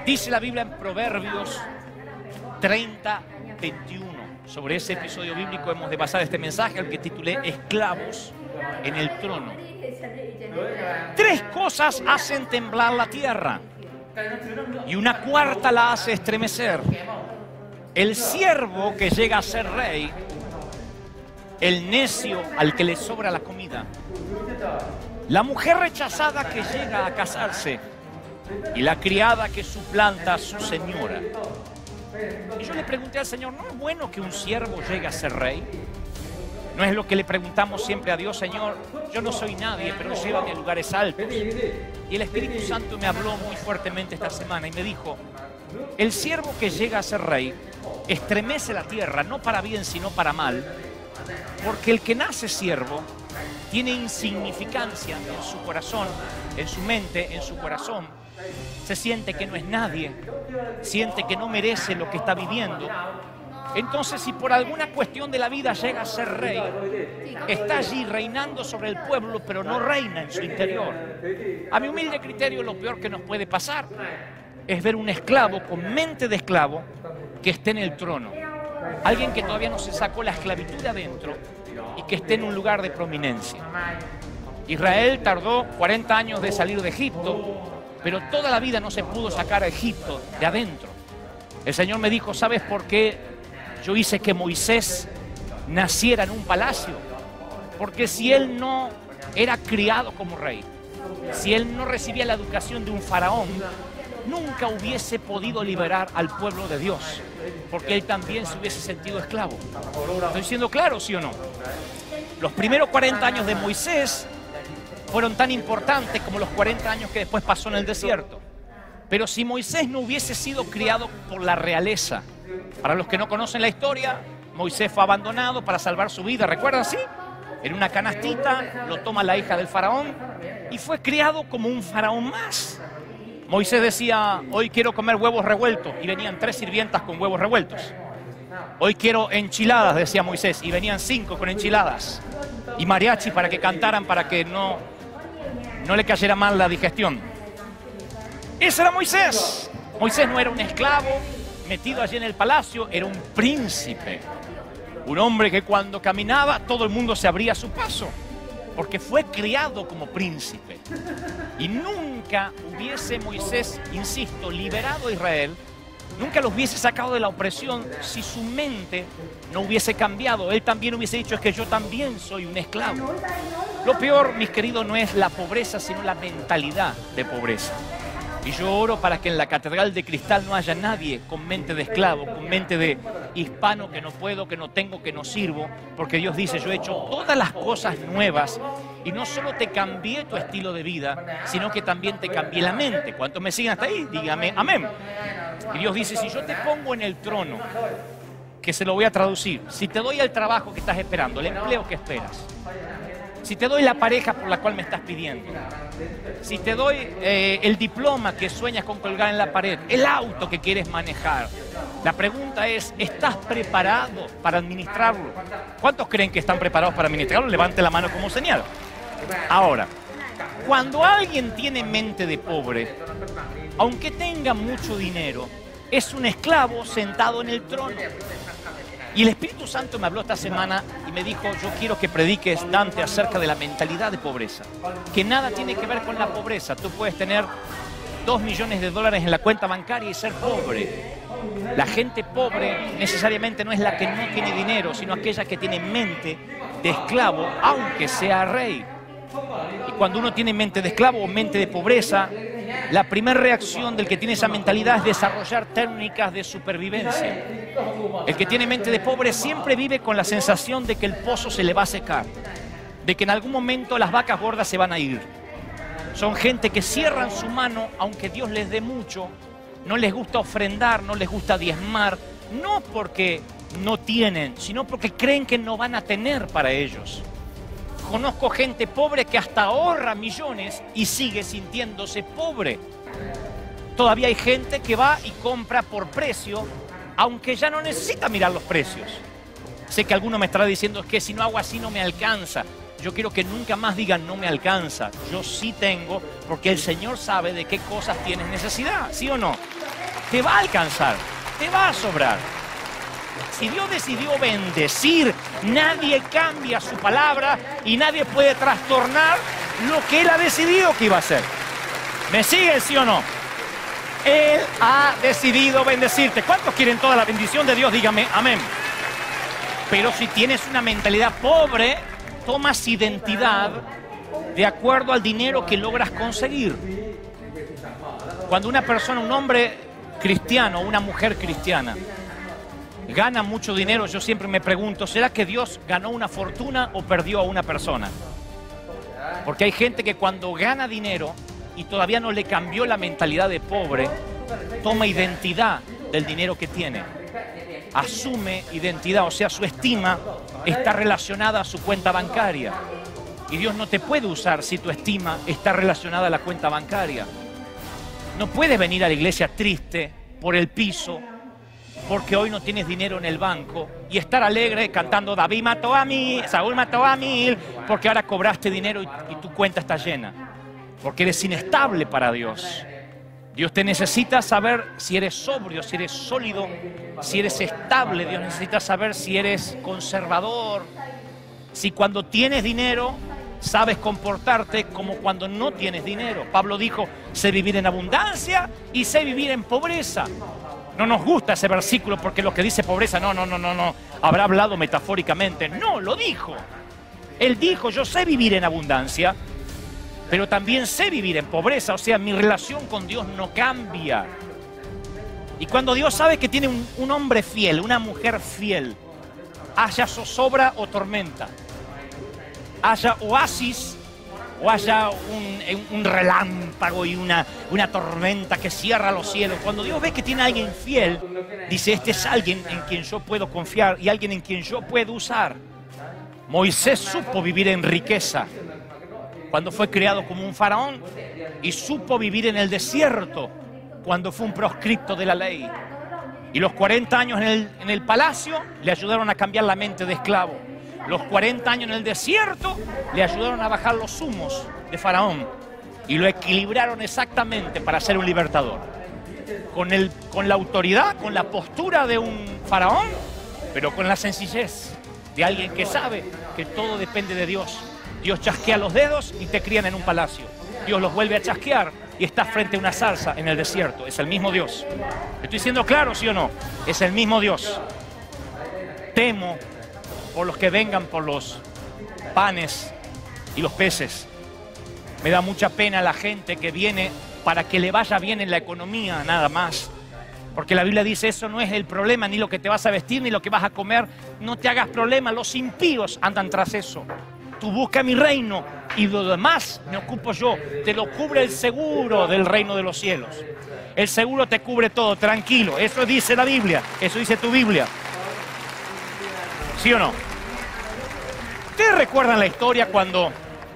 Dice la Biblia en Proverbios 30, 21. Sobre ese episodio bíblico hemos de basar este mensaje, al que titulé Esclavos en el trono. 3 cosas hacen temblar la tierra y una cuarta la hace estremecer: el siervo que llega a ser rey, el necio al que le sobra la comida, la mujer rechazada que llega a casarse y la criada que suplanta a su señora. Y yo le pregunté al Señor, ¿no es bueno que un siervo llegue a ser rey? ¿No es lo que le preguntamos siempre a Dios? Señor, yo no soy nadie, pero llévame a lugares altos. Y el Espíritu Santo me habló muy fuertemente esta semana y me dijo, el siervo que llega a ser rey estremece la tierra, no para bien sino para mal, porque el que nace siervo tiene insignificancia en su corazón, en su mente, en su corazón. Se siente que no es nadie, siente que no merece lo que está viviendo. Entonces, si por alguna cuestión de la vida llega a ser rey, está allí reinando sobre el pueblo, pero no reina en su interior. A mi humilde criterio, lo peor que nos puede pasar es ver un esclavo con mente de esclavo que esté en el trono. Alguien que todavía no se sacó la esclavitud de adentro y que esté en un lugar de prominencia. Israel tardó 40 años de salir de Egipto, pero toda la vida no se pudo sacar a Egipto de adentro. El Señor me dijo, ¿sabes por qué yo hice que Moisés naciera en un palacio? Porque si él no era criado como rey, si él no recibía la educación de un faraón, nunca hubiese podido liberar al pueblo de Dios, porque él también se hubiese sentido esclavo. ¿Estoy siendo claro, sí o no? Los primeros 40 años de Moisés fueron tan importantes como los 40 años que después pasó en el desierto. Pero si Moisés no hubiese sido criado por la realeza, para los que no conocen la historia, Moisés fue abandonado para salvar su vida, ¿recuerdan? ¿Sí? En una canastita lo toma la hija del faraón y fue criado como un faraón más. Moisés decía, hoy quiero comer huevos revueltos, y venían 3 sirvientas con huevos revueltos. Hoy quiero enchiladas, decía Moisés, y venían 5 con enchiladas. Y mariachi para que cantaran, para que no le cayera mal la digestión. Ese era Moisés. Moisés no era un esclavo metido allí en el palacio, era un príncipe. Un hombre que cuando caminaba todo el mundo se abría a su paso, porque fue criado como príncipe. Y nunca hubiese Moisés, insisto, liberado a Israel, nunca los hubiese sacado de la opresión si su mente no hubiese cambiado. Él también hubiese dicho, es que yo también soy un esclavo. Lo peor, mis queridos, no es la pobreza, sino la mentalidad de pobreza. Y yo oro para que en la Catedral de Cristal no haya nadie con mente de esclavo, con mente de hispano, que no puedo, que no tengo, que no sirvo, porque Dios dice, yo he hecho todas las cosas nuevas y no solo te cambié tu estilo de vida, sino que también te cambié la mente. ¿Cuántos me siguen hasta ahí? Dígame amén. Y Dios dice, si yo te pongo en el trono, que se lo voy a traducir, si te doy el trabajo que estás esperando, el empleo que esperas, si te doy la pareja por la cual me estás pidiendo, si te doy el diploma que sueñas con colgar en la pared, el auto que quieres manejar, la pregunta es, ¿estás preparado para administrarlo? ¿Cuántos creen que están preparados para administrarlo? Levante la mano como señal. Ahora, cuando alguien tiene mente de pobre, aunque tenga mucho dinero, es un esclavo sentado en el trono. Y el Espíritu Santo me habló esta semana y me dijo, yo quiero que prediques, Dante, acerca de la mentalidad de pobreza. Que nada tiene que ver con la pobreza. Tú puedes tener $2 millones en la cuenta bancaria y ser pobre. La gente pobre necesariamente no es la que no tiene dinero, sino aquella que tiene mente de esclavo, aunque sea rey. Y cuando uno tiene mente de esclavo o mente de pobreza, la primera reacción del que tiene esa mentalidad es desarrollar técnicas de supervivencia. El que tiene mente de pobre siempre vive con la sensación de que el pozo se le va a secar, de que en algún momento las vacas gordas se van a ir. Son gente que cierran su mano aunque Dios les dé mucho, no les gusta ofrendar, no les gusta diezmar, no porque no tienen, sino porque creen que no van a tener para ellos. Conozco gente pobre que hasta ahorra millones y sigue sintiéndose pobre. Todavía hay gente que va y compra por precio, aunque ya no necesita mirar los precios. Sé que alguno me estará diciendo que si no hago así no me alcanza. Yo quiero que nunca más digan no me alcanza. Yo sí tengo, porque el Señor sabe de qué cosas tienes necesidad, ¿sí o no? te va a alcanzar, te va a sobrar. Si Dios decidió bendecir, nadie cambia su palabra y nadie puede trastornar lo que Él ha decidido que iba a hacer. ¿Me siguen, sí o no? Él ha decidido bendecirte. ¿Cuántos quieren toda la bendición de Dios? Dígame amén. Pero si tienes una mentalidad pobre, tomas identidad de acuerdo al dinero que logras conseguir. Cuando una persona, un hombre cristiano, una mujer cristiana, gana mucho dinero, yo siempre me pregunto, ¿será que Dios ganó una fortuna o perdió a una persona? Porque hay gente que cuando gana dinero y todavía no le cambió la mentalidad de pobre, toma identidad del dinero que tiene. Asume identidad, o sea, su estima está relacionada a su cuenta bancaria. Y Dios no te puede usar si tu estima está relacionada a la cuenta bancaria. No puedes venir a la iglesia triste por el piso, porque hoy no tienes dinero en el banco, y estar alegre cantando David mató a mí, Saúl mató a mí, porque ahora cobraste dinero y tu cuenta está llena. Porque eres inestable para Dios. Dios te necesita saber si eres sobrio, si eres sólido, si eres estable. Dios necesita saber si eres conservador. Si cuando tienes dinero sabes comportarte como cuando no tienes dinero. Pablo dijo, sé vivir en abundancia y sé vivir en pobreza. No nos gusta ese versículo porque lo que dice pobreza, no. Habrá hablado metafóricamente. No, lo dijo. Él dijo, yo sé vivir en abundancia, pero también sé vivir en pobreza. O sea, mi relación con Dios no cambia. Y cuando Dios sabe que tiene un hombre fiel, una mujer fiel, haya zozobra o tormenta, haya oasis o haya un relámpago y una tormenta que cierra los cielos, cuando Dios ve que tiene a alguien fiel, dice, este es alguien en quien yo puedo confiar y alguien en quien yo puedo usar. Moisés supo vivir en riqueza cuando fue criado como un faraón y supo vivir en el desierto cuando fue un proscripto de la ley. Y los 40 años en el palacio le ayudaron a cambiar la mente de esclavo. Los 40 años en el desierto le ayudaron a bajar los humos de Faraón y lo equilibraron exactamente para ser un libertador. Con la autoridad, con la postura de un faraón, pero con la sencillez de alguien que sabe que todo depende de Dios. Dios chasquea los dedos y te crían en un palacio. Dios los vuelve a chasquear y estás frente a una zarza en el desierto. Es el mismo Dios. ¿Estoy siendo claro, sí o no? Es el mismo Dios. Temo por los que vengan por los panes y los peces. Me da mucha pena la gente que viene para que le vaya bien en la economía, nada más. Porque la Biblia dice, eso no es el problema, ni lo que te vas a vestir, ni lo que vas a comer. No te hagas problema, los impíos andan tras eso. Tú busca mi reino y lo demás me ocupo yo. Te lo cubre el seguro del reino de los cielos. El seguro te cubre todo, tranquilo. Eso dice la Biblia, eso dice tu Biblia. ¿Sí o no? ¿Ustedes recuerdan la historia cuando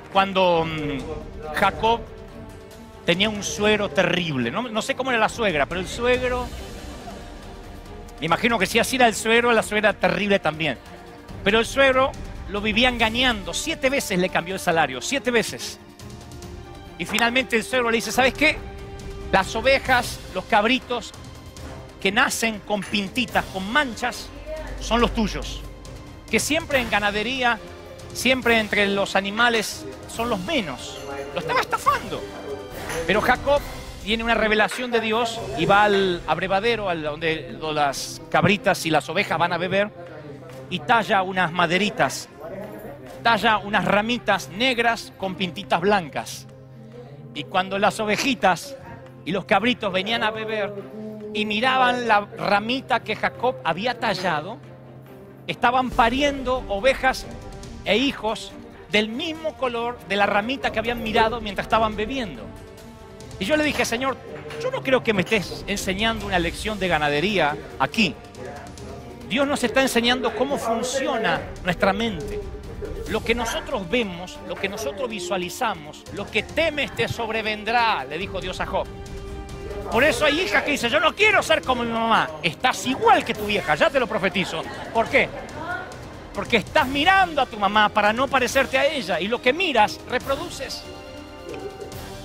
Jacob tenía un suegro terrible? No sé cómo era la suegra, pero el suegro... Me imagino que si así era el suegro, la suegra terrible también. Pero el suegro lo vivía engañando. 7 veces le cambió el salario, 7 veces. Y finalmente el suegro le dice, ¿sabes qué? Las ovejas, los cabritos que nacen con pintitas, con manchas, son los tuyos. Que siempre en ganadería, siempre entre los animales, son los menos. Lo estaba estafando. Pero Jacob tiene una revelación de Dios y va al abrevadero, donde las cabritas y las ovejas van a beber, y talla unas maderitas, talla unas ramitas negras con pintitas blancas. Y cuando las ovejitas y los cabritos venían a beber y miraban la ramita que Jacob había tallado, estaban pariendo ovejas e hijos del mismo color de la ramita que habían mirado mientras estaban bebiendo. Y yo le dije, Señor, yo no creo que me estés enseñando una lección de ganadería aquí. Dios nos está enseñando cómo funciona nuestra mente. Lo que nosotros vemos, lo que nosotros visualizamos, lo que temes te sobrevendrá, le dijo Dios a Job. Por eso hay hijas que dicen, yo no quiero ser como mi mamá. Estás igual que tu vieja, ya te lo profetizo. ¿Por qué? Porque estás mirando a tu mamá para no parecerte a ella. Y lo que miras, reproduces.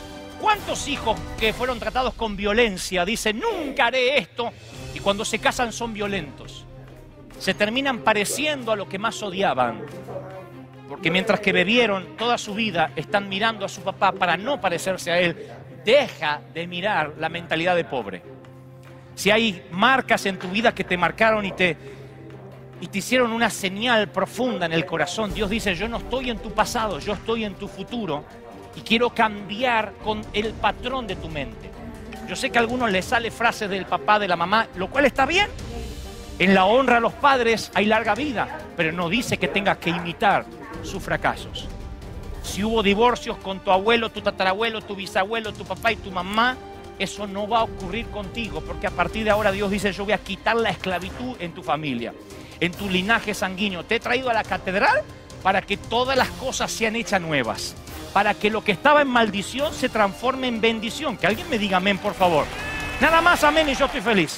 ¿Cuántos hijos que fueron tratados con violencia dicen, nunca haré esto? Y cuando se casan son violentos. Se terminan pareciendo a lo que más odiaban. Porque mientras que bebieron toda su vida, están mirando a su papá para no parecerse a él. Deja de mirar la mentalidad de pobre. Si hay marcas en tu vida que te marcaron y te hicieron una señal profunda en el corazón, Dios dice, yo no estoy en tu pasado, yo estoy en tu futuro y quiero cambiar con el patrón de tu mente. Yo sé que a algunos les sale frases del papá, de la mamá, lo cual está bien. En la honra a los padres hay larga vida, pero no dice que tengas que imitar sus fracasos. Si hubo divorcios con tu abuelo, tu tatarabuelo, tu bisabuelo, tu papá y tu mamá, eso no va a ocurrir contigo, porque a partir de ahora Dios dice, yo voy a quitar la esclavitud en tu familia, en tu linaje sanguíneo. Te he traído a la catedral para que todas las cosas sean hechas nuevas, para que lo que estaba en maldición se transforme en bendición. Que alguien me diga amén, por favor. Nada más amén y yo estoy feliz.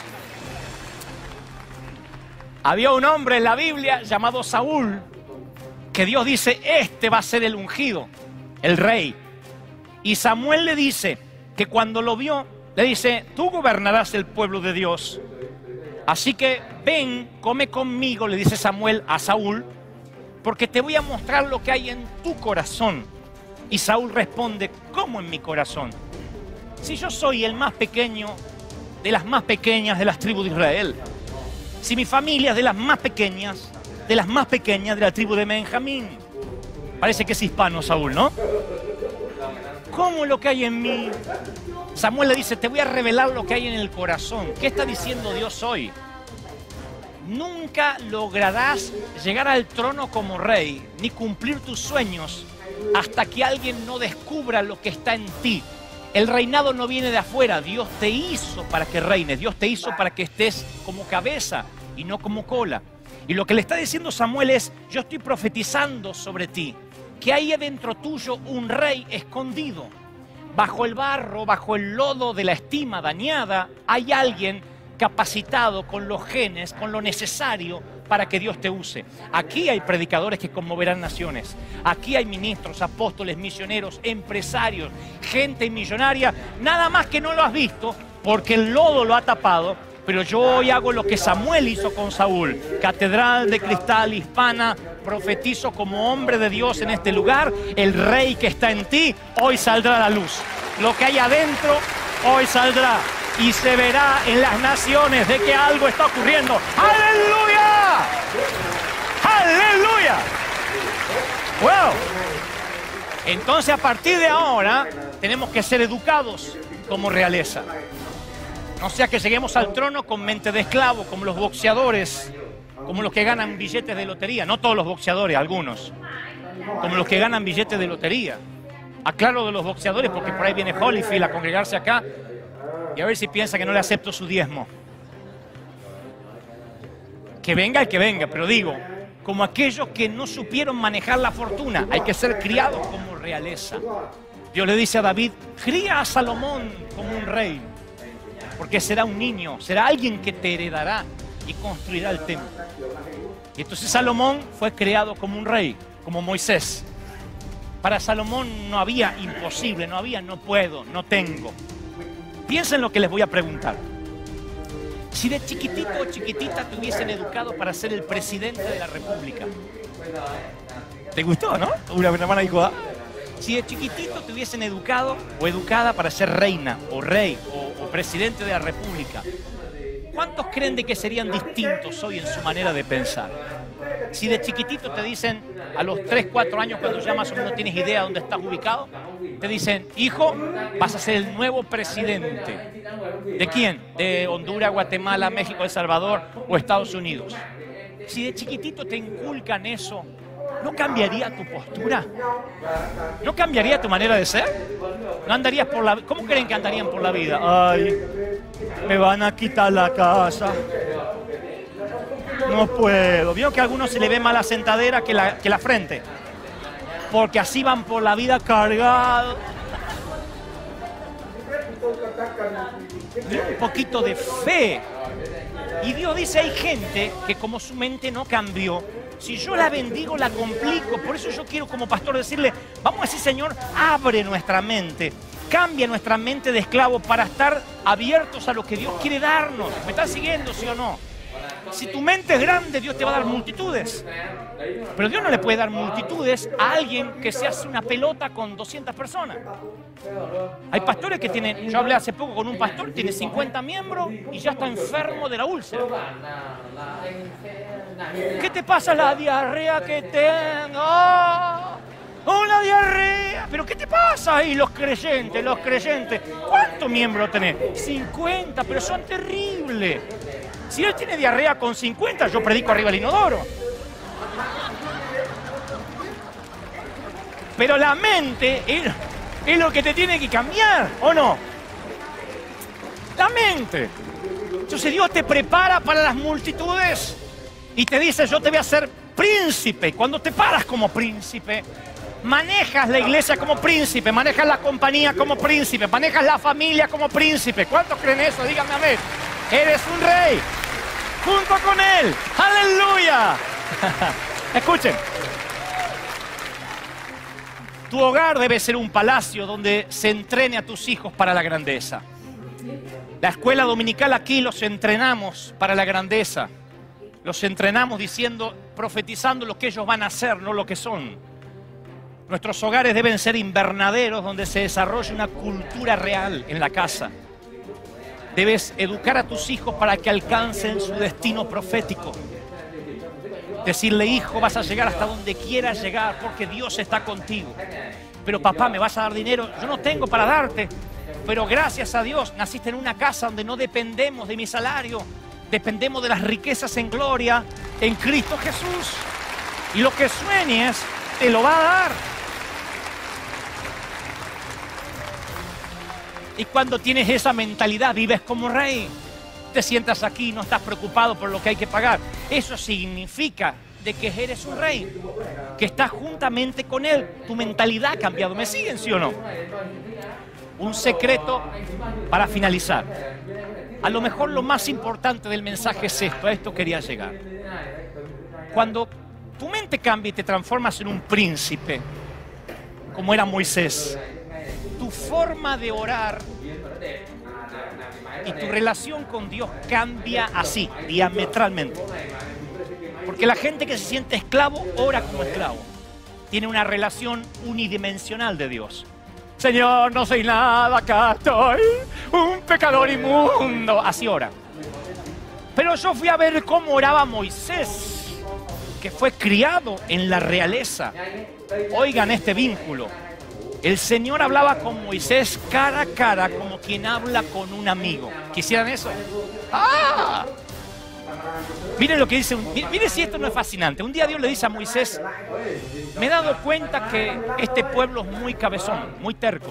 Había un hombre en la Biblia llamado Saúl, que Dios dice, este va a ser el ungido, el rey. Y Samuel le dice que cuando lo vio, le dice, tú gobernarás el pueblo de Dios. Así que ven, come conmigo, le dice Samuel a Saúl, porque te voy a mostrar lo que hay en tu corazón. Y Saúl responde, ¿cómo en mi corazón? Si yo soy el más pequeño de las más pequeñas de las tribus de Israel. Si mi familia es de las más pequeñas de la tribu de Benjamín. Parece que es hispano Saúl, ¿no? ¿Cómo lo que hay en mí? Samuel le dice, te voy a revelar lo que hay en el corazón. ¿Qué está diciendo Dios hoy? Nunca lograrás llegar al trono como rey, ni cumplir tus sueños, hasta que alguien no descubra lo que está en ti. El reinado no viene de afuera. Dios te hizo para que reines. Dios te hizo para que estés como cabeza y no como cola. Y lo que le está diciendo Samuel es, yo estoy profetizando sobre ti, que hay adentro tuyo un rey escondido. Bajo el barro, bajo el lodo de la estima dañada, hay alguien capacitado con los genes, con lo necesario para que Dios te use. Aquí hay predicadores que conmoverán naciones. Aquí hay ministros, apóstoles, misioneros, empresarios, gente millonaria. Nada más que no lo has visto porque el lodo lo ha tapado. Pero yo hoy hago lo que Samuel hizo con Saúl. Catedral de Cristal Hispana, profetizo como hombre de Dios en este lugar. El rey que está en ti, hoy saldrá a la luz. Lo que hay adentro, hoy saldrá. Y se verá en las naciones de que algo está ocurriendo. ¡Aleluya! ¡Aleluya! ¡Wow! Entonces, a partir de ahora, tenemos que ser educados como realeza. No sea que lleguemos al trono con mente de esclavo, como los boxeadores, como los que ganan billetes de lotería. No todos los boxeadores, algunos. Como los que ganan billetes de lotería. Aclaro de los boxeadores porque por ahí viene Holyfield a congregarse acá y a ver si piensa que no le acepto su diezmo. Que venga el que venga, pero digo, como aquellos que no supieron manejar la fortuna, hay que ser criados como realeza. Dios le dice a David, cría a Salomón como un rey. Porque será un niño, será alguien que te heredará y construirá el templo. Y entonces Salomón fue creado como un rey, como Moisés. Para Salomón no había imposible, no había no puedo, no tengo. Piensen lo que les voy a preguntar. Si de chiquitito o chiquitita te hubiesen educado para ser el presidente de la República. ¿Te gustó, no? Una hermana dijo, ¿ah? Si de chiquitito te hubiesen educado o educada para ser reina o rey o presidente de la República, ¿cuántos creen de que serían distintos hoy en su manera de pensar? Si de chiquitito te dicen, a los 3, 4 años, cuando ya más o menos tienes idea de dónde estás ubicado, te dicen, hijo, vas a ser el nuevo presidente. ¿De quién? ¿De Honduras, Guatemala, México, El Salvador o Estados Unidos? Si de chiquitito te inculcan eso, ¿no cambiaría tu postura? ¿No cambiaría tu manera de ser? ¿No andarías por la vida? ¿Cómo creen que andarían por la vida? Ay, me van a quitar la casa. No puedo. ¿Vio que a algunos se le ve más la sentadera que la frente? Porque así van por la vida cargados. Un poquito de fe. Y Dios dice, hay gente que como su mente no cambió, si yo la bendigo, la complico. Por eso yo quiero como pastor decirle, vamos a decir, Señor, abre nuestra mente cambia nuestra mente de esclavo para estar abiertos a lo que Dios quiere darnos. ¿Me estás siguiendo, sí o no? Si tu mente es grande, Dios te va a dar multitudes. Pero Dios no le puede dar multitudes a alguien que se hace una pelota con 200 personas. Hay pastores que tienen... Yo hablé hace poco con un pastor, tiene 50 miembros y ya está enfermo de la úlcera. ¿Qué te pasa la diarrea que tengo? ¡Una diarrea! ¿Pero qué te pasa ahí, los creyentes, los creyentes? ¿Cuántos miembros tenés? 50, pero son terribles. Si él tiene diarrea con 50, yo predico arriba del inodoro. Pero la mente es lo que te tiene que cambiar, ¿o no? La mente. Entonces Dios te prepara para las multitudes y te dice, yo te voy a hacer príncipe. Cuando te paras como príncipe, manejas la iglesia como príncipe, manejas la compañía como príncipe, manejas la familia como príncipe. ¿Cuántos creen eso? Díganme amén. Eres un rey, junto con Él. ¡Aleluya! Escuchen. Tu hogar debe ser un palacio donde se entrene a tus hijos para la grandeza. La escuela dominical aquí los entrenamos para la grandeza. Los entrenamos diciendo, profetizando lo que ellos van a hacer, no lo que son. Nuestros hogares deben ser invernaderos donde se desarrolle una cultura real en la casa. Debes educar a tus hijos para que alcancen su destino profético. Decirle, hijo, vas a llegar hasta donde quieras llegar porque Dios está contigo. Pero papá, ¿me vas a dar dinero? Yo no tengo para darte. Pero gracias a Dios naciste en una casa donde no dependemos de mi salario. Dependemos de las riquezas en gloria en Cristo Jesús. Y lo que sueñes te lo va a dar. Y cuando tienes esa mentalidad, vives como rey. Te sientas aquí y no estás preocupado por lo que hay que pagar. Eso significa de que eres un rey, que estás juntamente con Él. Tu mentalidad ha cambiado. ¿Me siguen, sí o no? Un secreto para finalizar. A lo mejor lo más importante del mensaje es esto. A esto quería llegar. Cuando tu mente cambia y te transformas en un príncipe, como era Moisés, tu forma de orar y tu relación con Dios cambia así, diametralmente. Porque la gente que se siente esclavo, ora como esclavo. Tiene una relación unidimensional de Dios. Señor, no soy nada, acá estoy, un pecador inmundo. Así ora. Pero yo fui a ver cómo oraba Moisés, que fue criado en la realeza. Oigan este vínculo. El Señor hablaba con Moisés cara a cara como quien habla con un amigo. ¿Quisieran eso? ¡Ah! Miren lo que dice. Miren si esto no es fascinante. Un día Dios le dice a Moisés, me he dado cuenta que este pueblo es muy cabezón, muy terco.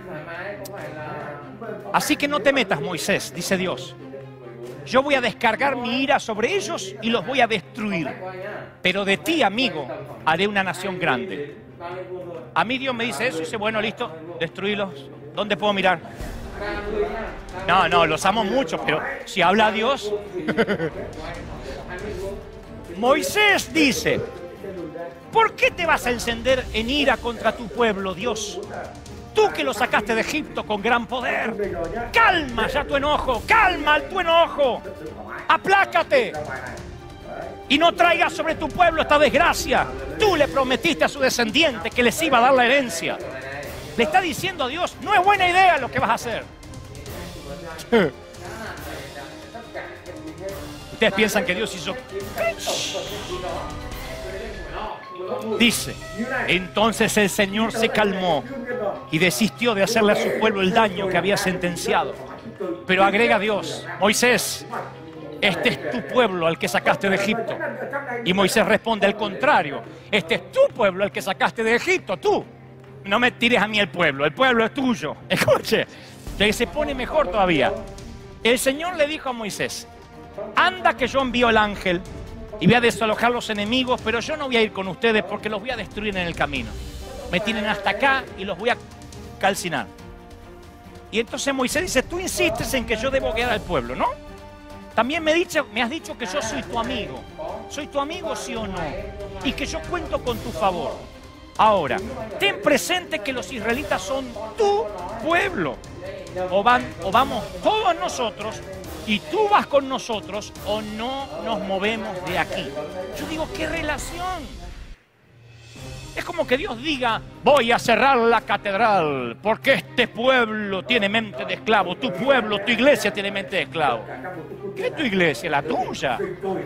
Así que no te metas, Moisés, dice Dios. Yo voy a descargar mi ira sobre ellos y los voy a destruir. Pero de ti, amigo, haré una nación grande. A mí Dios me dice eso y dice, bueno, listo, destruílos. ¿Dónde puedo mirar? No, los amo mucho, pero si habla Dios... Moisés dice, ¿por qué te vas a encender en ira contra tu pueblo, Dios? Tú que lo sacaste de Egipto con gran poder. Calma ya tu enojo, calma tu enojo. Aplácate. Y no traigas sobre tu pueblo esta desgracia. Tú le prometiste a su descendiente que les iba a dar la herencia. Le está diciendo a Dios, no es buena idea lo que vas a hacer. Ustedes piensan que Dios hizo... Dice, entonces el Señor se calmó y desistió de hacerle a su pueblo el daño que había sentenciado. Pero agrega Dios, Moisés, este es tu pueblo al que sacaste de Egipto. Y Moisés responde al contrario, este es tu pueblo al que sacaste de Egipto, tú. No me tires a mí el pueblo es tuyo. Escuche, que se pone mejor todavía. El Señor le dijo a Moisés, anda que yo envío el ángel y voy a desalojar los enemigos, pero yo no voy a ir con ustedes porque los voy a destruir en el camino. Me tienen hasta acá y los voy a calcinar. Y entonces Moisés dice, tú insistes en que yo debo guiar al pueblo, ¿no? También me has dicho que yo soy tu amigo. ¿Soy tu amigo, sí o no? Y que yo cuento con tu favor. Ahora, ten presente que los israelitas son tu pueblo. O vamos todos nosotros y tú vas con nosotros o no nos movemos de aquí. Yo digo, ¿qué relación? Es como que Dios diga, voy a cerrar la catedral porque este pueblo tiene mente de esclavo. Tu pueblo, tu iglesia tiene mente de esclavo. ¿Qué es tu iglesia? La tuya.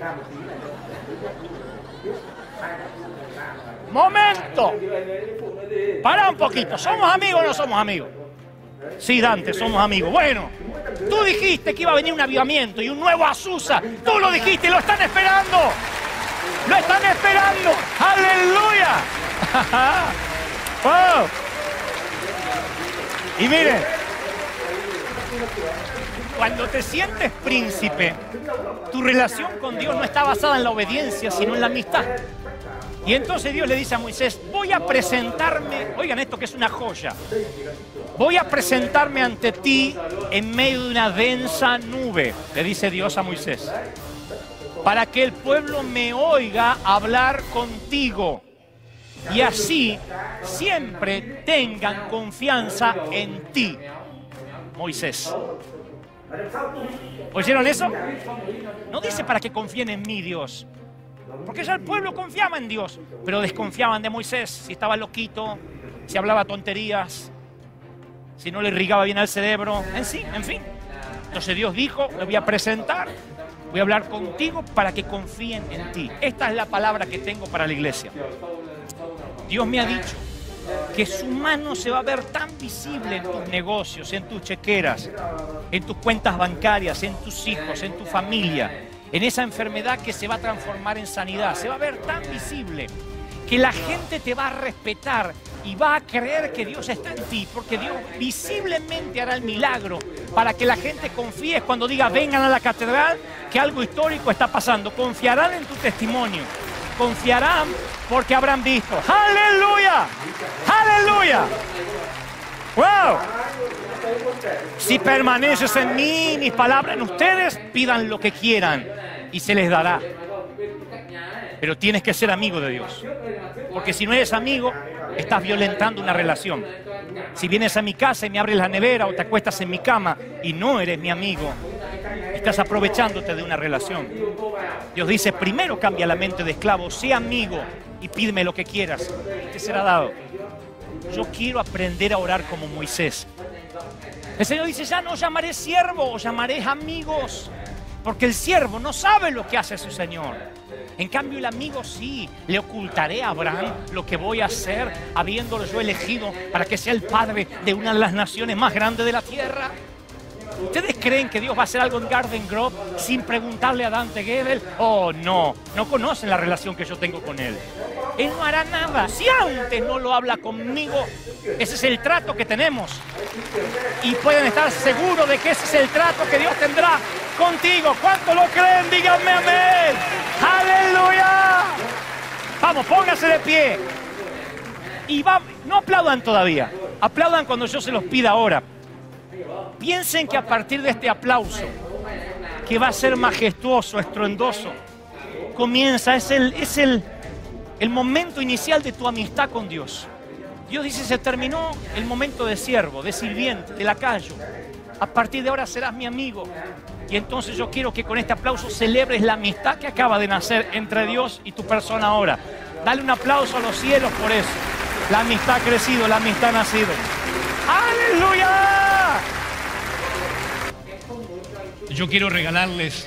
Momento. Para un poquito. ¿Somos amigos o no somos amigos? Sí, Dante, somos amigos. Bueno, tú dijiste que iba a venir un avivamiento y un nuevo Azusa. Tú lo dijiste y lo están esperando. Lo están esperando. ¡Aleluya! ¡Wow! Y miren, cuando te sientes príncipe, tu relación con Dios no está basada en la obediencia, sino en la amistad. Y entonces Dios le dice a Moisés, voy a presentarme, oigan esto que es una joya, voy a presentarme ante ti en medio de una densa nube, le dice Dios a Moisés, para que el pueblo me oiga hablar contigo y así siempre tengan confianza en ti, Moisés. ¿Oyeron eso? No dice para que confíen en mí, Dios. Porque ya el pueblo confiaba en Dios, pero desconfiaban de Moisés, si estaba loquito, si hablaba tonterías, si no le irrigaba bien al cerebro, en fin. Entonces Dios dijo, me voy a presentar, voy a hablar contigo para que confíen en ti. Esta es la palabra que tengo para la iglesia. Dios me ha dicho que su mano se va a ver tan visible en tus negocios, en tus chequeras, en tus cuentas bancarias, en tus hijos, en tu familia, en esa enfermedad que se va a transformar en sanidad. Se va a ver tan visible que la gente te va a respetar y va a creer que Dios está en ti, porque Dios visiblemente hará el milagro para que la gente confíe cuando diga vengan a la catedral, que algo histórico está pasando. Confiarán en tu testimonio, confiarán porque habrán visto. ¡Aleluya! ¡Aleluya! ¡Wow! Si permaneces en mí, mis palabras en ustedes, pidan lo que quieran y se les dará. Pero tienes que ser amigo de Dios. Porque si no eres amigo, estás violentando una relación. Si vienes a mi casa y me abres la nevera o te acuestas en mi cama y no eres mi amigo, estás aprovechándote de una relación. Dios dice, primero cambia la mente de esclavo, sé amigo y pídeme lo que quieras y te será dado. Yo quiero aprender a orar como Moisés. El Señor dice, ya no llamaré siervo, llamaré amigos. Porque el siervo no sabe lo que hace su Señor. En cambio el amigo sí, le ocultaré a Abraham lo que voy a hacer, habiéndolo yo elegido para que sea el padre de una de las naciones más grandes de la tierra. ¿Ustedes creen que Dios va a hacer algo en Garden Grove sin preguntarle a Dante Gebel? Oh, no conocen la relación que yo tengo con él. Él no hará nada si antes no lo habla conmigo. Ese es el trato que tenemos. Y pueden estar seguros de que ese es el trato que Dios tendrá contigo. ¿Cuántos lo creen? Díganme amén. ¡Aleluya! Vamos, pónganse de pie. Y no aplaudan todavía. Aplaudan cuando yo se los pida ahora. Piensen que a partir de este aplauso, que va a ser majestuoso, estruendoso, comienza, es el momento inicial de tu amistad con Dios. Dios dice, se terminó el momento de siervo, de sirviente, de lacayo. A partir de ahora serás mi amigo. Y entonces yo quiero que con este aplauso celebres la amistad que acaba de nacer entre Dios y tu persona ahora. Dale un aplauso a los cielos por eso. La amistad ha crecido, la amistad ha nacido. ¡Aleluya! Yo quiero regalarles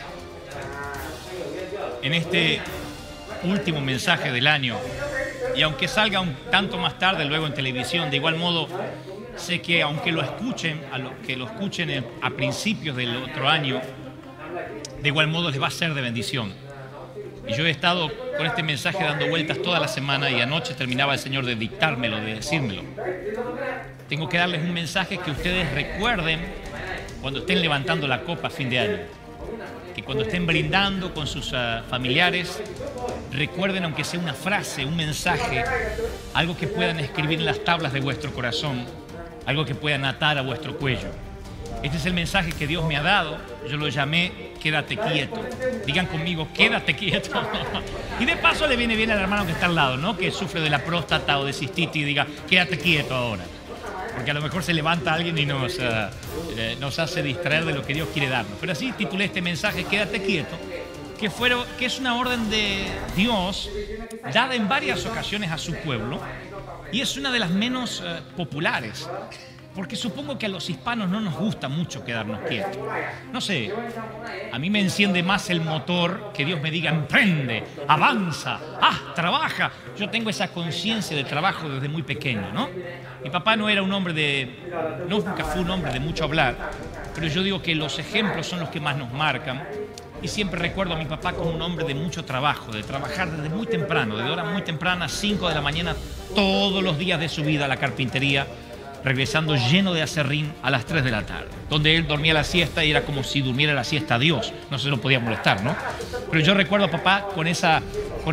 en este último mensaje del año, y aunque salga un tanto más tarde luego en televisión, de igual modo sé que aunque lo escuchen, a los que lo escuchen a principios del otro año, de igual modo les va a ser de bendición. Y yo he estado con este mensaje dando vueltas toda la semana y anoche terminaba el Señor de dictármelo, de decírmelo. Tengo que darles un mensaje que ustedes recuerden cuando estén levantando la copa a fin de año. Que cuando estén brindando con sus familiares, recuerden aunque sea una frase, un mensaje, algo que puedan escribir en las tablas de vuestro corazón, algo que puedan atar a vuestro cuello. Este es el mensaje que Dios me ha dado. Yo lo llamé quédate quieto. Digan conmigo, quédate quieto. Y de paso le viene bien al hermano que está al lado, ¿no? Que sufre de la próstata o de cistitis y diga, quédate quieto ahora. Porque a lo mejor se levanta alguien y nos hace distraer de lo que Dios quiere darnos. Pero así titulé este mensaje, quédate quieto, que es una orden de Dios dada en varias ocasiones a su pueblo y es una de las menos populares. Porque supongo que a los hispanos no nos gusta mucho quedarnos quietos. No sé, a mí me enciende más el motor que Dios me diga, emprende, avanza, trabaja. Yo tengo esa conciencia de trabajo desde muy pequeño, ¿no? Mi papá no era un hombre nunca fue un hombre de mucho hablar, pero yo digo que los ejemplos son los que más nos marcan. Y siempre recuerdo a mi papá como un hombre de mucho trabajo, de trabajar desde muy temprano, desde horas muy tempranas, 5 de la mañana, todos los días de su vida a la carpintería, regresando lleno de acerrín a las 3 de la tarde, donde él dormía la siesta y era como si durmiera la siesta a Dios, no se lo podía molestar, ¿no? Pero yo recuerdo a papá con esa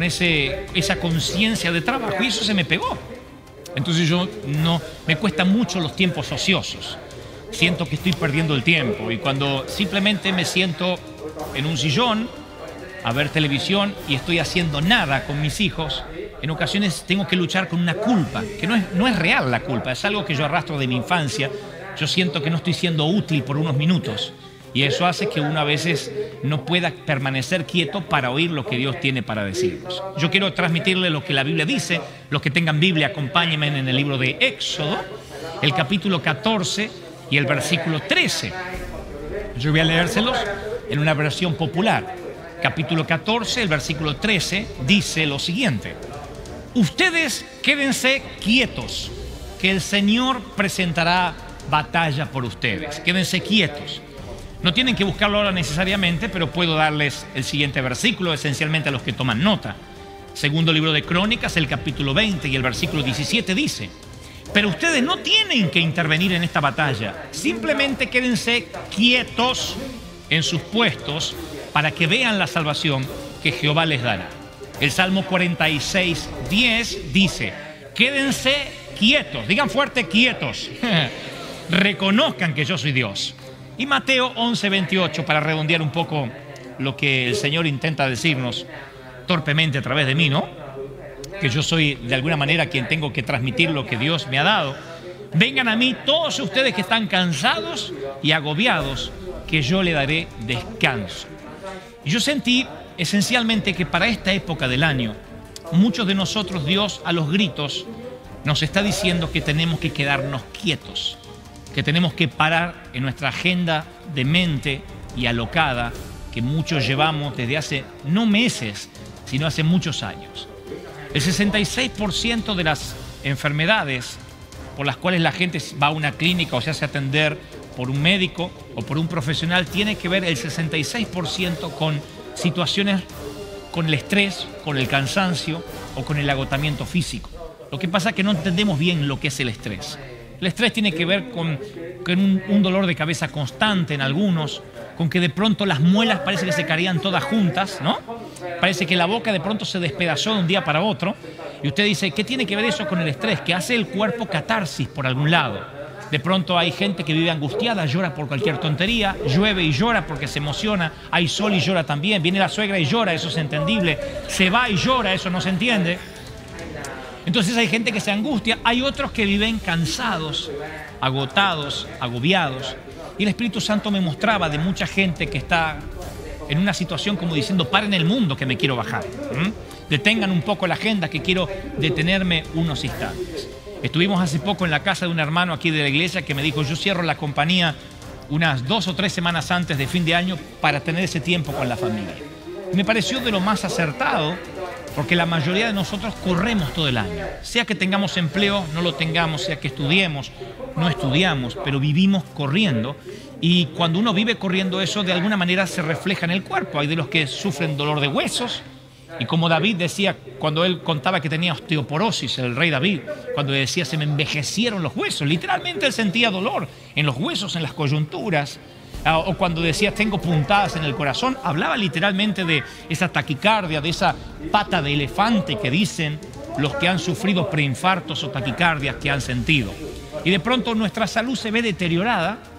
conciencia de trabajo y eso se me pegó. Entonces me cuestan mucho los tiempos ociosos, siento que estoy perdiendo el tiempo y cuando simplemente me siento en un sillón a ver televisión y estoy haciendo nada con mis hijos, en ocasiones tengo que luchar con una culpa, que no es real la culpa, es algo que yo arrastro de mi infancia. Yo siento que no estoy siendo útil por unos minutos y eso hace que uno a veces no pueda permanecer quieto para oír lo que Dios tiene para decirnos. Yo quiero transmitirle lo que la Biblia dice. Los que tengan Biblia, acompáñenme en el libro de Éxodo, el capítulo 14 y el versículo 13. Yo voy a leérselos en una versión popular. Capítulo 14, el versículo 13, dice lo siguiente. Ustedes quédense quietos, que el Señor presentará batalla por ustedes. Quédense quietos. No tienen que buscarlo ahora necesariamente, pero puedo darles el siguiente versículo, esencialmente a los que toman nota. Segundo libro de Crónicas, el capítulo 20 y el versículo 17 dice, pero ustedes no tienen que intervenir en esta batalla. Simplemente quédense quietos en sus puestos para que vean la salvación que Jehová les dará. El Salmo 46, 10 dice, quédense quietos, digan fuerte quietos, reconozcan que yo soy Dios. Y Mateo 11, 28, para redondear un poco lo que el Señor intenta decirnos torpemente a través de mí, ¿no? Que yo soy de alguna manera quien tengo que transmitir lo que Dios me ha dado. Vengan a mí todos ustedes que están cansados y agobiados, que yo le daré descanso. Y yo sentí esencialmente que para esta época del año, muchos de nosotros, Dios a los gritos nos está diciendo que tenemos que quedarnos quietos, que tenemos que parar en nuestra agenda de mente y alocada que muchos llevamos desde hace no meses, sino hace muchos años. El 66% de las enfermedades por las cuales la gente va a una clínica o se hace atender por un médico o por un profesional tiene que ver el 66% con situaciones, con el estrés, con el cansancio o con el agotamiento físico. Lo que pasa es que no entendemos bien lo que es el estrés. El estrés tiene que ver con un dolor de cabeza constante en algunos, con que de pronto las muelas parece que se caerían todas juntas, ¿no? Parece que la boca de pronto se despedazó de un día para otro. Y usted dice, ¿qué tiene que ver eso con el estrés? Que hace el cuerpo catarsis por algún lado. De pronto hay gente que vive angustiada, llora por cualquier tontería, llueve y llora porque se emociona, hay sol y llora también, viene la suegra y llora, eso es entendible, se va y llora, eso no se entiende. Entonces hay gente que se angustia, hay otros que viven cansados, agotados, agobiados. Y el Espíritu Santo me mostraba de mucha gente que está en una situación como diciendo, paren el mundo que me quiero bajar. Detengan un poco la agenda que quiero detenerme unos instantes. Estuvimos hace poco en la casa de un hermano aquí de la iglesia que me dijo, yo cierro la compañía unas 2 o 3 semanas antes de fin de año para tener ese tiempo con la familia. Me pareció de lo más acertado porque la mayoría de nosotros corremos todo el año. Sea que tengamos empleo, no lo tengamos, sea que estudiemos, no estudiamos, pero vivimos corriendo. Y cuando uno vive corriendo eso, de alguna manera se refleja en el cuerpo. Hay de los que sufren dolor de huesos. Y como David decía, cuando él contaba que tenía osteoporosis, el rey David, cuando decía se me envejecieron los huesos, literalmente él sentía dolor en los huesos, en las coyunturas. O cuando decía tengo puntadas en el corazón, hablaba literalmente de esa taquicardia, de esa pata de elefante que dicen los que han sufrido preinfartos o taquicardias que han sentido. Y de pronto nuestra salud se ve deteriorada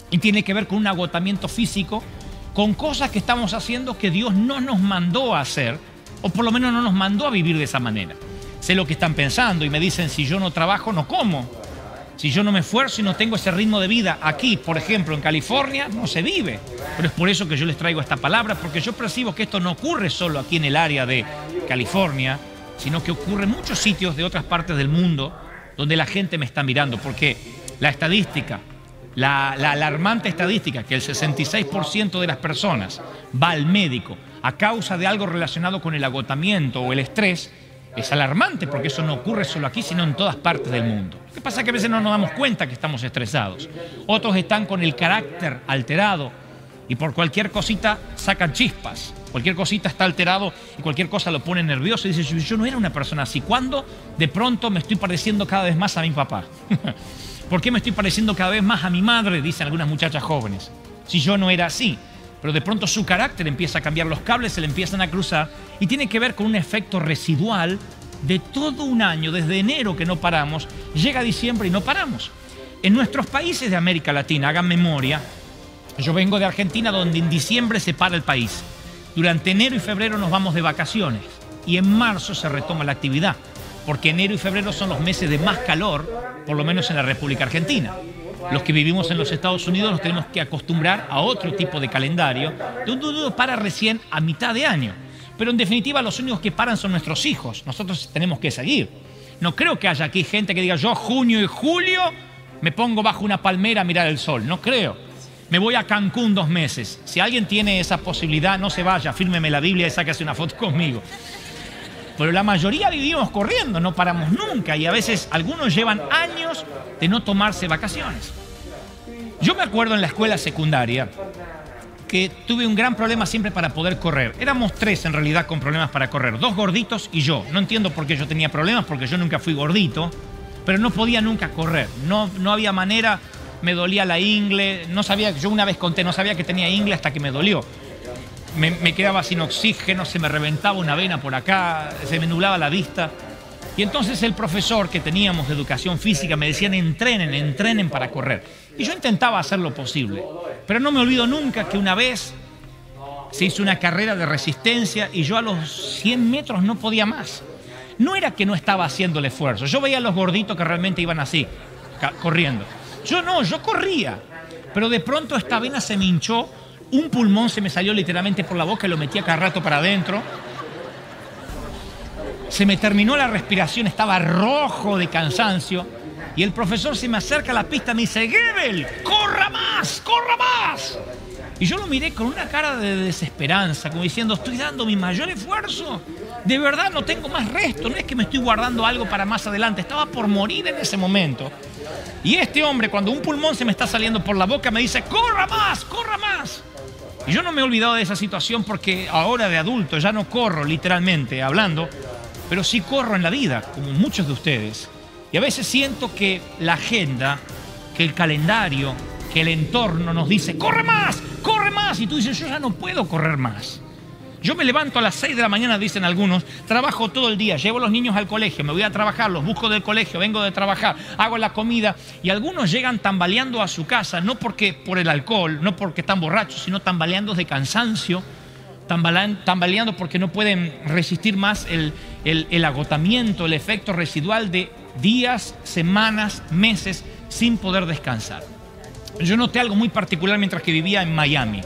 Y tiene que ver con un agotamiento físico, con cosas que estamos haciendo que Dios no nos mandó a hacer, o por lo menos no nos mandó a vivir de esa manera. Sé lo que están pensando y me dicen, si yo no trabajo, no como. Si yo no me esfuerzo y no tengo ese ritmo de vida aquí, por ejemplo, en California, no se vive. Pero es por eso que yo les traigo esta palabra, porque yo percibo que esto no ocurre solo aquí en el área de California, sino que ocurre en muchos sitios de otras partes del mundo donde la gente me está mirando. Porque la estadística, la alarmante estadística que el 66% de las personas va al médico a causa de algo relacionado con el agotamiento o el estrés, es alarmante, porque eso no ocurre solo aquí, sino en todas partes del mundo. Lo que pasa es que a veces no nos damos cuenta que estamos estresados. Otros están con el carácter alterado y por cualquier cosita sacan chispas. Cualquier cosita está alterado y cualquier cosa lo pone nervioso y dice, yo no era una persona así. ¿Cuándo de pronto me estoy pareciendo cada vez más a mi papá? ¿Por qué me estoy pareciendo cada vez más a mi madre? Dicen algunas muchachas jóvenes. Si yo no era así. Pero de pronto su carácter empieza a cambiar, los cables se le empiezan a cruzar y tiene que ver con un efecto residual de todo un año, desde enero que no paramos, llega diciembre y no paramos. En nuestros países de América Latina, hagan memoria, yo vengo de Argentina donde en diciembre se para el país. Durante enero y febrero nos vamos de vacaciones y en marzo se retoma la actividad, porque enero y febrero son los meses de más calor, por lo menos en la República Argentina. Los que vivimos en los Estados Unidos nos tenemos que acostumbrar a otro tipo de calendario, donde uno para recién a mitad de año. Pero en definitiva los únicos que paran son nuestros hijos. Nosotros tenemos que seguir. No creo que haya aquí gente que diga, yo junio y julio me pongo bajo una palmera a mirar el sol. No creo. Me voy a Cancún 2 meses. Si alguien tiene esa posibilidad, no se vaya, fírmeme la Biblia y sáquese una foto conmigo. Pero la mayoría vivimos corriendo, no paramos nunca y a veces algunos llevan años de no tomarse vacaciones. Yo me acuerdo en la escuela secundaria que tuve un gran problema siempre para poder correr. Éramos 3 en realidad con problemas para correr, 2 gorditos y yo. No entiendo por qué yo tenía problemas, porque yo nunca fui gordito, pero no podía nunca correr. No había manera, me dolía la ingle, no sabía, yo una vez conté, no sabía que tenía ingle hasta que me dolió. Me quedaba sin oxígeno, se me reventaba una vena por acá, se me nublaba la vista. Y entonces el profesor que teníamos de educación física me decían, entrenen para correr. Y yo intentaba hacer lo posible. Pero no me olvido nunca que una vez se hizo una carrera de resistencia y yo a los 100 metros no podía más. No era que no estaba haciendo el esfuerzo. Yo veía a los gorditos que realmente iban así, corriendo. Yo no, yo corría. Pero de pronto esta vena se me hinchó. Un pulmón se me salió literalmente por la boca y lo metí cada rato para adentro. Se me terminó la respiración, estaba rojo de cansancio. Y el profesor se me acerca a la pista y me dice, Gebel, ¡corra más! ¡Corra más! Y yo lo miré con una cara de desesperanza, como diciendo, estoy dando mi mayor esfuerzo. De verdad no tengo más resto, no es que me estoy guardando algo para más adelante. Estaba por morir en ese momento. Y este hombre, cuando un pulmón se me está saliendo por la boca, me dice, ¡corra más! ¡Corra más! Y yo no me he olvidado de esa situación porque ahora de adulto ya no corro literalmente hablando, pero sí corro en la vida, como muchos de ustedes. Y a veces siento que la agenda, que el calendario, que el entorno nos dice, ¡corre más! ¡Corre más! Y tú dices, yo ya no puedo correr más. Yo me levanto a las 6 de la mañana, dicen algunos, trabajo todo el día, llevo a los niños al colegio, me voy a trabajar, los busco del colegio, vengo de trabajar, hago la comida y algunos llegan tambaleando a su casa, no porque por el alcohol, no porque están borrachos, sino tambaleando de cansancio, tambaleando porque no pueden resistir más el agotamiento, el efecto residual de días, semanas, meses sin poder descansar. Yo noté algo muy particular mientras que vivía en Miami.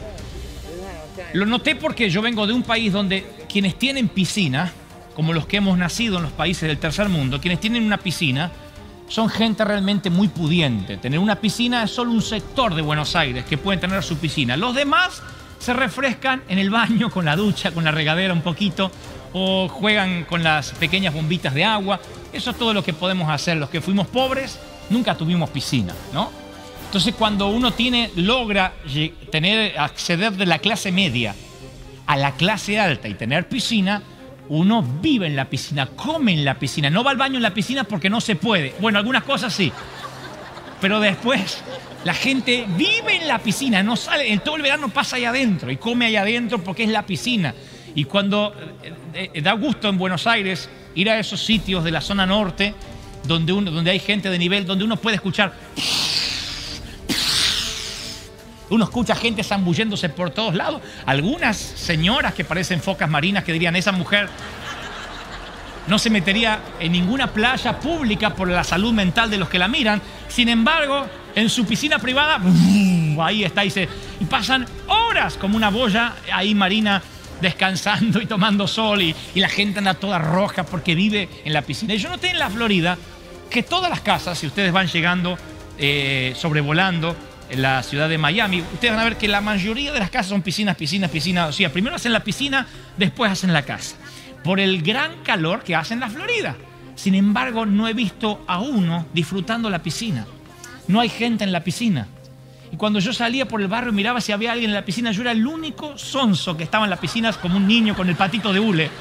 Lo noté porque yo vengo de un país donde quienes tienen piscina, como los que hemos nacido en los países del tercer mundo, quienes tienen una piscina, son gente realmente muy pudiente. Tener una piscina es solo un sector de Buenos Aires que pueden tener su piscina. Los demás se refrescan en el baño, con la ducha, con la regadera un poquito, o juegan con las pequeñas bombitas de agua. Eso es todo lo que podemos hacer. Los que fuimos pobres nunca tuvimos piscina, ¿no? Entonces, cuando uno logra acceder de la clase media a la clase alta y tener piscina, uno vive en la piscina, come en la piscina. No va al baño en la piscina porque no se puede. Bueno, algunas cosas sí. Pero después la gente vive en la piscina, no sale. En todo el verano pasa ahí adentro y come ahí adentro porque es la piscina. Y cuando da gusto en Buenos Aires ir a esos sitios de la zona norte donde hay gente de nivel, donde uno puede escuchar Uno escucha gente zambulléndose por todos lados. Algunas señoras que parecen focas marinas que dirían, esa mujer no se metería en ninguna playa pública por la salud mental de los que la miran. Sin embargo, en su piscina privada, ahí está, y pasan horas como una boya ahí marina descansando y tomando sol, y la gente anda toda roja porque vive en la piscina. Y yo noté en la Florida que todas las casas, si ustedes van llegando, sobrevolando en la ciudad de Miami, ustedes van a ver que la mayoría de las casas son piscinas. O sea, primero hacen la piscina, después hacen la casa, por el gran calor que hace en la Florida. Sin embargo, no he visto a uno disfrutando la piscina. No hay gente en la piscina. Y cuando yo salía por el barrio y miraba si había alguien en la piscina, yo era el único sonso que estaba en la piscina como un niño con el patito de hule.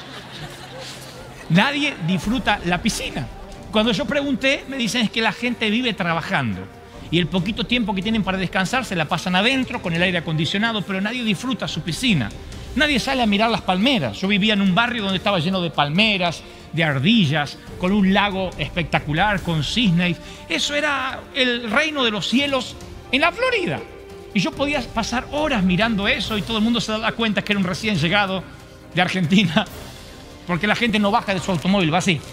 Nadie disfruta la piscina. Cuando yo pregunté, me dicen es que la gente vive trabajando. Y el poquito tiempo que tienen para descansar se la pasan adentro con el aire acondicionado, pero nadie disfruta su piscina. Nadie sale a mirar las palmeras. Yo vivía en un barrio donde estaba lleno de palmeras, de ardillas, con un lago espectacular, con cisnes. Eso era el reino de los cielos en la Florida. Y yo podía pasar horas mirando eso y todo el mundo se da cuenta que era un recién llegado de Argentina, porque la gente no baja de su automóvil, va así.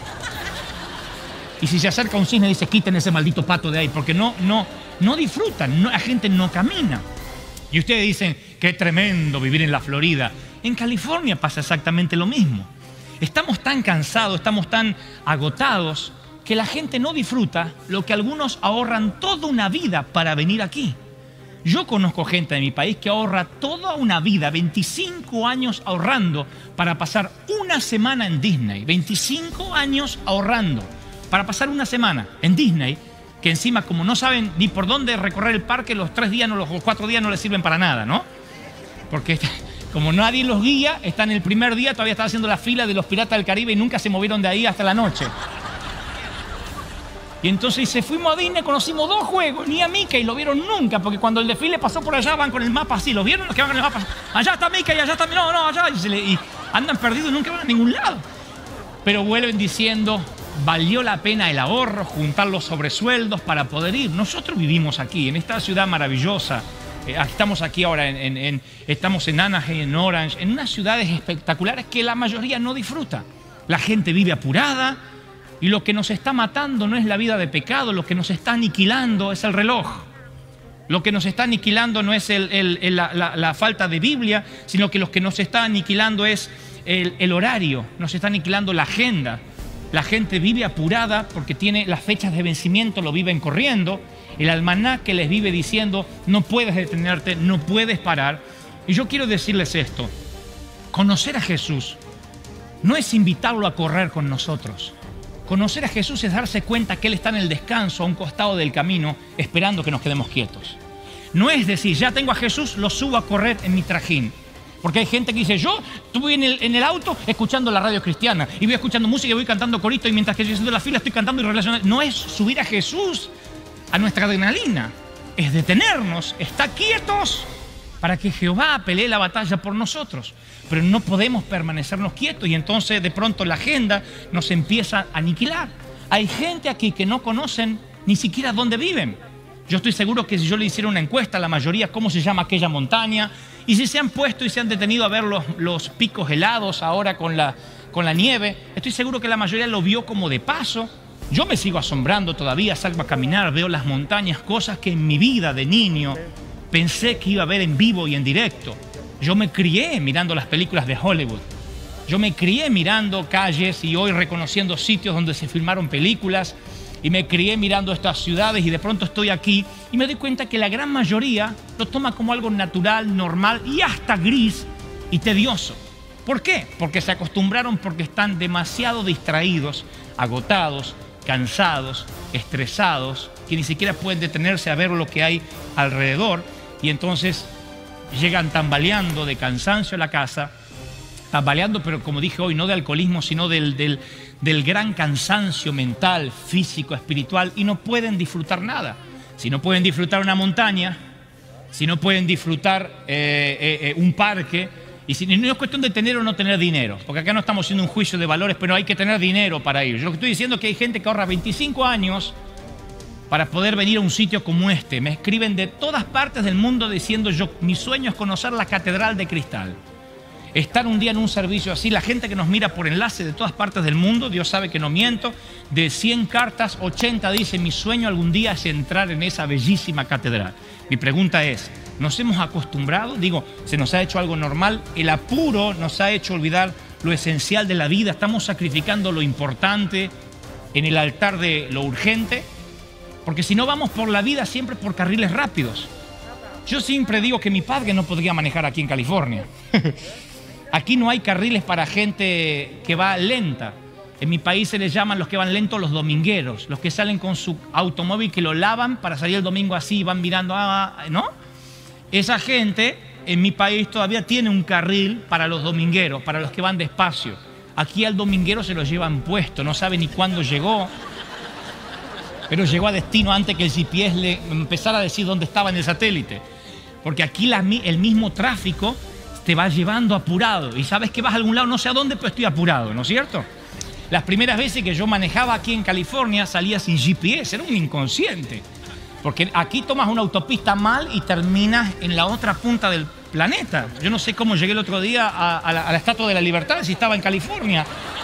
Y si se acerca un cisne dice, quiten ese maldito pato de ahí, porque no disfrutan, la gente no camina. Y ustedes dicen, qué tremendo vivir en la Florida. En California pasa exactamente lo mismo. Estamos tan cansados, estamos tan agotados, que la gente no disfruta lo que algunos ahorran toda una vida para venir aquí. Yo conozco gente de mi país que ahorra toda una vida, 25 años ahorrando para pasar una semana en Disney. 25 años ahorrando para pasar una semana en Disney, que encima como no saben ni por dónde recorrer el parque, los 3 días, los 4 días no les sirven para nada, ¿no? Porque como nadie los guía, están el primer día, todavía están haciendo la fila de los Piratas del Caribe y nunca se movieron de ahí hasta la noche. Y entonces dice, fuimos a Disney, conocimos 2 juegos, ni a Mickey lo vieron nunca, porque cuando el desfile pasó por allá van con el mapa así, ¿los vieron los que van con el mapa? Allá está Mickey, allá está, no, allá, y andan perdidos y nunca van a ningún lado. Pero vuelven diciendo, valió la pena el ahorro, juntar los sobresueldos para poder ir. Nosotros vivimos aquí, en esta ciudad maravillosa. Estamos aquí ahora, estamos en Anaheim, en Orange, en unas ciudades espectaculares que la mayoría no disfruta. La gente vive apurada y lo que nos está matando no es la vida de pecado, lo que nos está aniquilando es el reloj. Lo que nos está aniquilando no es la falta de Biblia, sino que lo que nos está aniquilando es el horario, nos está aniquilando la agenda. La gente vive apurada porque tiene las fechas de vencimiento, lo viven corriendo. El almanaque les vive diciendo, no puedes detenerte, no puedes parar. Y yo quiero decirles esto, conocer a Jesús no es invitarlo a correr con nosotros. Conocer a Jesús es darse cuenta que Él está en el descanso, a un costado del camino, esperando que nos quedemos quietos. No es decir, ya tengo a Jesús, lo subo a correr en mi trajín. Porque hay gente que dice, yo estuve en el auto escuchando la radio cristiana y voy escuchando música y voy cantando corito y mientras que estoy haciendo la fila estoy cantando y relacionando. No es subir a Jesús a nuestra adrenalina, es detenernos, estar quietos para que Jehová pelee la batalla por nosotros. Pero no podemos permanecernos quietos y entonces de pronto la agenda nos empieza a aniquilar. Hay gente aquí que no conocen ni siquiera dónde viven. Yo estoy seguro que si yo le hiciera una encuesta a la mayoría cómo se llama aquella montaña, y si se han puesto y se han detenido a ver los picos helados ahora con la nieve, estoy seguro que la mayoría lo vio como de paso. Yo me sigo asombrando todavía, salgo a caminar, veo las montañas, cosas que en mi vida de niño pensé que iba a ver en vivo y en directo. Yo me crié mirando las películas de Hollywood. Yo me crié mirando calles y hoy reconociendo sitios donde se filmaron películas. Y me crié mirando estas ciudades y de pronto estoy aquí y me doy cuenta que la gran mayoría lo toma como algo natural, normal y hasta gris y tedioso. ¿Por qué? Porque se acostumbraron, porque están demasiado distraídos, agotados, cansados, estresados, que ni siquiera pueden detenerse a ver lo que hay alrededor y entonces llegan tambaleando de cansancio a la casa, tambaleando, pero como dije hoy, no de alcoholismo, sino del gran cansancio mental, físico, espiritual, y no pueden disfrutar nada. Si no pueden disfrutar una montaña, si no pueden disfrutar un parque, y si no es cuestión de tener o no tener dinero, porque acá no estamos haciendo un juicio de valores, pero hay que tener dinero para ir. Yo lo que estoy diciendo es que hay gente que ahorra 25 años para poder venir a un sitio como este. Me escriben de todas partes del mundo diciendo mi sueño es conocer la Catedral de Cristal. Estar un día en un servicio así, la gente que nos mira por enlace de todas partes del mundo, Dios sabe que no miento, de 100 cartas, 80 dice, mi sueño algún día es entrar en esa bellísima catedral. Mi pregunta es, ¿nos hemos acostumbrado? Digo, ¿se nos ha hecho algo normal? El apuro nos ha hecho olvidar lo esencial de la vida. Estamos sacrificando lo importante en el altar de lo urgente, porque si no vamos por la vida siempre por carriles rápidos. Yo siempre digo que mi padre no podría manejar aquí en California. Aquí no hay carriles para gente que va lenta. En mi país se les llaman los que van lentos los domingueros, los que salen con su automóvil que lo lavan para salir el domingo así y van mirando, ¿no? Esa gente en mi país todavía tiene un carril para los domingueros, para los que van despacio. Aquí al dominguero se lo llevan puesto, no sabe ni cuándo llegó, pero llegó a destino antes que el GPS le empezara a decir dónde estaba en el satélite. Porque aquí el mismo tráfico te va llevando apurado y sabes que vas a algún lado, no sé a dónde, pero estoy apurado, ¿no es cierto? Las primeras veces que yo manejaba aquí en California salía sin GPS, era un inconsciente. Porque aquí tomas una autopista mal y terminas en la otra punta del planeta. Yo no sé cómo llegué el otro día a la Estatua de la Libertad, si estaba en California.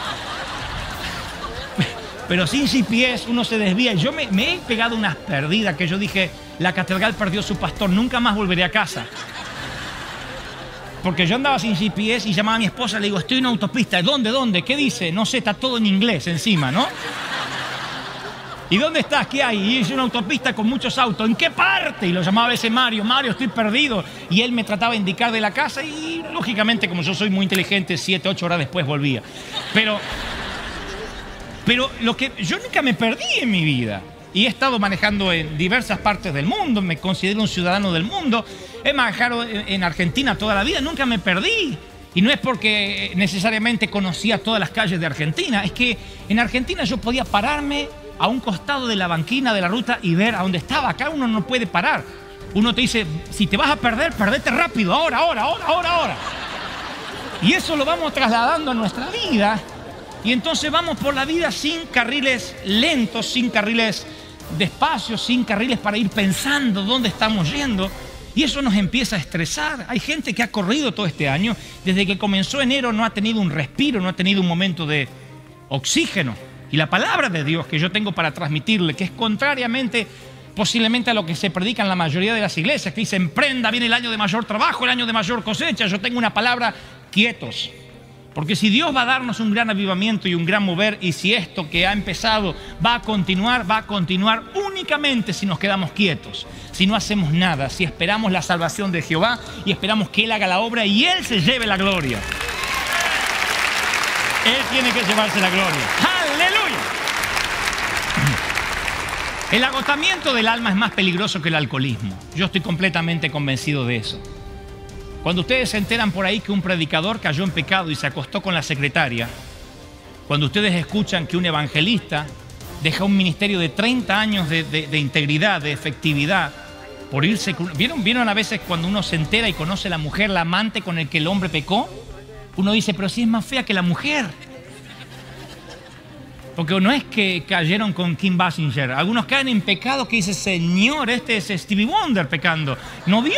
Pero sin GPS uno se desvía. Yo me he pegado unas perdidas que yo dije, la catedral perdió su pastor, nunca más volveré a casa. Porque yo andaba sin GPS y llamaba a mi esposa, le digo, estoy en una autopista. ¿Dónde? ¿Qué dice? No sé, está todo en inglés encima, ¿no? ¿Y dónde estás? ¿Qué hay? Y es una autopista con muchos autos. ¿En qué parte? Y lo llamaba a veces Mario, estoy perdido. Y él me trataba de indicar de la casa y, lógicamente, como yo soy muy inteligente, 7, 8 horas después volvía. Pero yo nunca me perdí en mi vida. Y he estado manejando en diversas partes del mundo, me considero un ciudadano del mundo. He manejado en Argentina toda la vida, nunca me perdí. Y no es porque necesariamente conocía todas las calles de Argentina, es que en Argentina yo podía pararme a un costado de la banquina de la ruta y ver a dónde estaba. Acá uno no puede parar. Uno te dice, si te vas a perder, perdete rápido, ahora. Y eso lo vamos trasladando a nuestra vida. Y entonces vamos por la vida sin carriles lentos, sin carriles despacios, sin carriles para ir pensando dónde estamos yendo. Y eso nos empieza a estresar. Hay gente que ha corrido todo este año. Desde que comenzó enero no ha tenido un respiro, no ha tenido un momento de oxígeno. Y la palabra de Dios que yo tengo para transmitirle, que es contrariamente posiblemente a lo que se predica en la mayoría de las iglesias, que dice, emprenda, viene el año de mayor trabajo, el año de mayor cosecha. Yo tengo una palabra, quietos. Porque si Dios va a darnos un gran avivamiento y un gran mover, y si esto que ha empezado va a continuar únicamente si nos quedamos quietos, si no hacemos nada, si esperamos la salvación de Jehová y esperamos que Él haga la obra y Él se lleve la gloria. Él tiene que llevarse la gloria. ¡Aleluya! El agotamiento del alma es más peligroso que el alcoholismo. Yo estoy completamente convencido de eso. Cuando ustedes se enteran por ahí que un predicador cayó en pecado y se acostó con la secretaria, cuando ustedes escuchan que un evangelista deja un ministerio de 30 años de integridad, de efectividad, por irse... ¿Vieron a veces cuando uno se entera y conoce a la mujer, la amante con el que el hombre pecó? Uno dice, pero si es más fea que la mujer. Porque no es que cayeron con Kim Basinger. Algunos caen en pecado que dice, Señor, este es Stevie Wonder pecando. ¿No vio?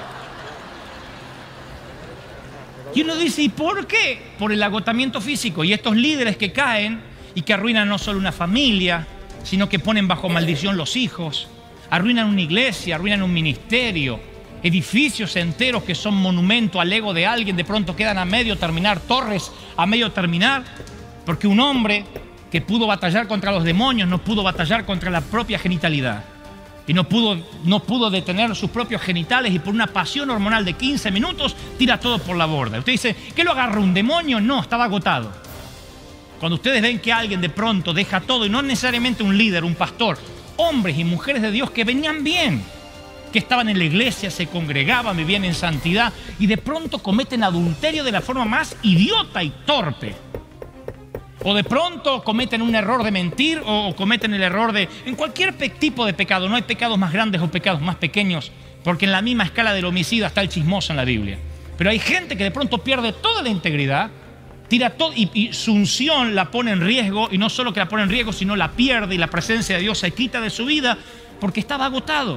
Y uno dice, ¿y por qué? Por el agotamiento físico. Y estos líderes que caen y que arruinan no solo una familia, sino que ponen bajo maldición los hijos, arruinan una iglesia, arruinan un ministerio, edificios enteros que son monumento al ego de alguien, de pronto quedan a medio terminar, torres a medio terminar, porque un hombre que pudo batallar contra los demonios no pudo batallar contra la propia genitalidad. Y no pudo detener sus propios genitales y por una pasión hormonal de 15 minutos tira todo por la borda. Usted dice, ¿qué lo agarró un demonio? No, estaba agotado. Cuando ustedes ven que alguien de pronto deja todo, y no necesariamente un líder, un pastor, hombres y mujeres de Dios que venían bien, que estaban en la iglesia, se congregaban, vivían en santidad, y de pronto cometen adulterio de la forma más idiota y torpe. O de pronto cometen un error de mentir o cometen el error de... En cualquier tipo de pecado, no hay pecados más grandes o pecados más pequeños, porque en la misma escala del homicidio está el chismoso en la Biblia. Pero hay gente que de pronto pierde toda la integridad tira todo y su unción la pone en riesgo, y no solo que la pone en riesgo, sino la pierde y la presencia de Dios se quita de su vida porque estaba agotado.